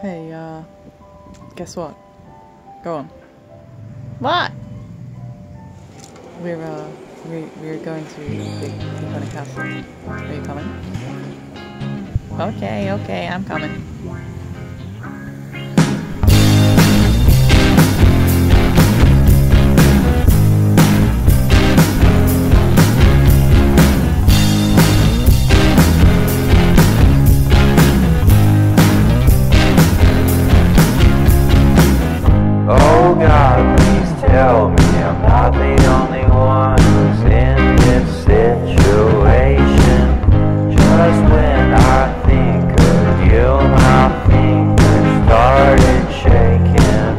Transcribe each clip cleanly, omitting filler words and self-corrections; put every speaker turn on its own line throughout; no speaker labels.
Hey, guess what? Go on. What? We're going to the Hikone castle. Are you coming? Okay, I'm coming.
Oh God, please tell me I'm not the only one who's in this situation. Just when I think of you, my fingers started shaking.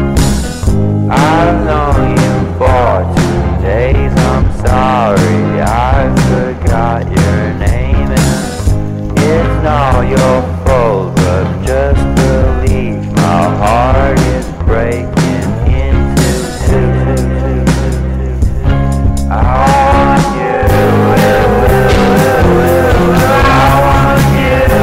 I've known you for 2 days, I'm sorry I forgot your name. And it's not your fault, but just believe my heart is breaking into two. I want you. I want you.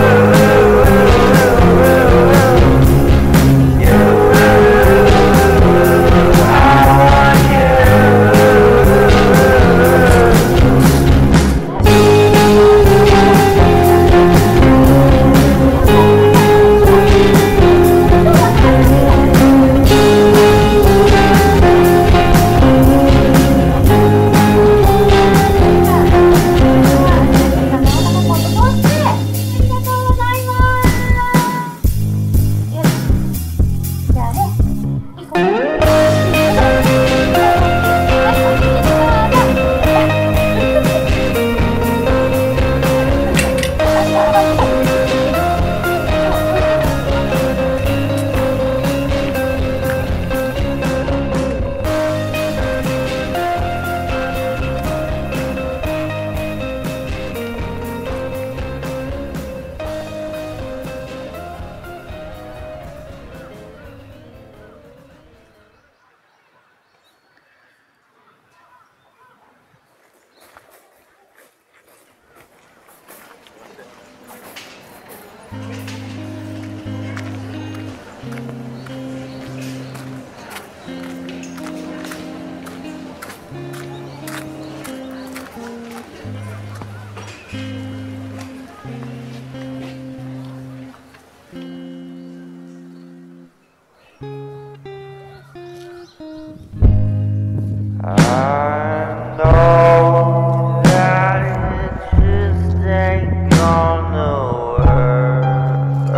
I know that it just ain't gonna work.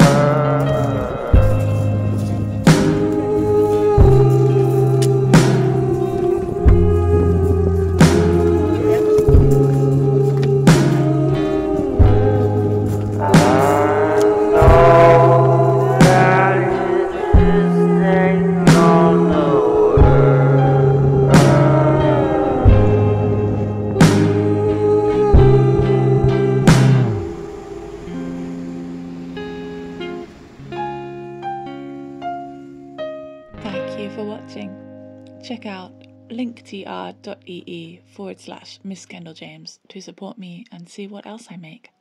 I know that it just ain't gonna work.
Thank you for watching. Check out linktr.ee/Miss Kendall James to support me and see what else I make.